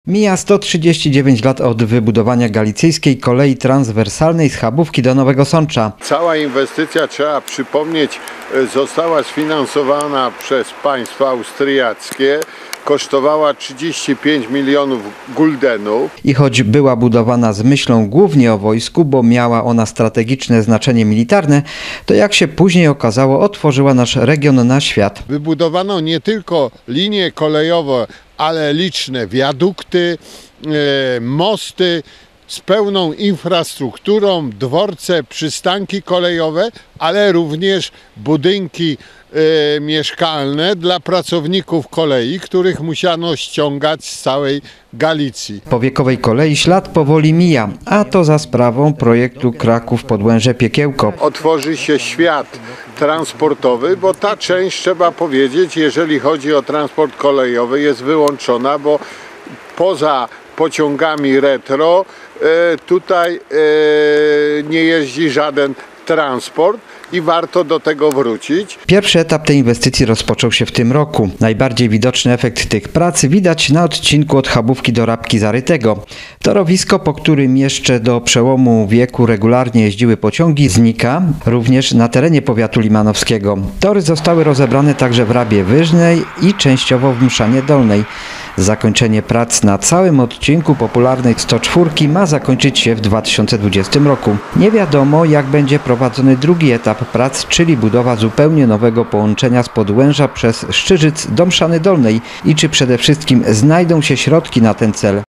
Mija 139 lat od wybudowania galicyjskiej kolei transwersalnej z Chabówki do Nowego Sącza. Cała inwestycja, trzeba przypomnieć, została sfinansowana przez państwa austriackie. Kosztowała 35 milionów guldenów. I choć była budowana z myślą głównie o wojsku, bo miała ona strategiczne znaczenie militarne, to jak się później okazało, otworzyła nasz region na świat. Wybudowano nie tylko linie kolejowe, ale liczne wiadukty, mosty z pełną infrastrukturą, dworce, przystanki kolejowe, ale również budynki mieszkalne dla pracowników kolei, których musiano ściągać z całej Galicji. Po wiekowej kolei ślad powoli mija, a to za sprawą projektu Kraków-Podłęże-Piekiełko. Otworzy się świat transportowy, bo ta część, trzeba powiedzieć, jeżeli chodzi o transport kolejowy, jest wyłączona, bo poza pociągami retro tutaj nie jeździ żaden transport i warto do tego wrócić. Pierwszy etap tej inwestycji rozpoczął się w tym roku. Najbardziej widoczny efekt tych prac widać na odcinku od Chabówki do Rabki Zarytego. Torowisko, po którym jeszcze do przełomu wieku regularnie jeździły pociągi, znika również na terenie powiatu limanowskiego. Tory zostały rozebrane także w Rabie Wyżnej i częściowo w Mszanie Dolnej. Zakończenie prac na całym odcinku popularnej 104 ma zakończyć się w 2020 roku. Nie wiadomo, jak będzie prowadzony drugi etap prac, czyli budowa zupełnie nowego połączenia z Podłęża przez Szczyżyc do Mszany Dolnej i czy przede wszystkim znajdą się środki na ten cel.